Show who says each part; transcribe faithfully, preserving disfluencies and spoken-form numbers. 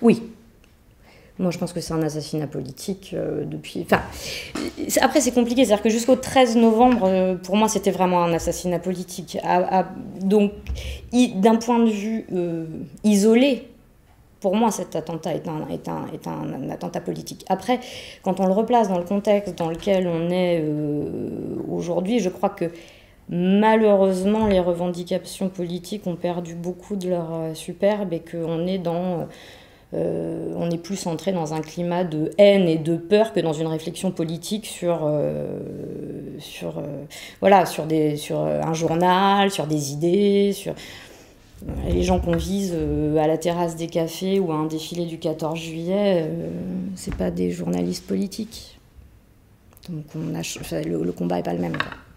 Speaker 1: Oui. Moi, je pense que c'est un assassinat politique euh, depuis... Enfin, après, c'est compliqué. C'est-à-dire que jusqu'au treize novembre, euh, pour moi, c'était vraiment un assassinat politique. À, à, donc, d'un point de vue euh, isolé, pour moi, cet attentat est un, est, un, est un, un attentat politique. Après, quand on le replace dans le contexte dans lequel on est euh, aujourd'hui, je crois que malheureusement, les revendications politiques ont perdu beaucoup de leur euh, superbe et qu'on est dans... Euh, on est plus entré dans un climat de haine et de peur que dans une réflexion politique sur, euh, sur, euh, voilà, sur, des, sur un journal, sur des idées, sur les gens qu'on vise euh, à la terrasse des cafés ou à un défilé du quatorze juillet, euh, c'est pas des journalistes politiques. Donc on a, enfin, le, le combat est pas le même, quoi.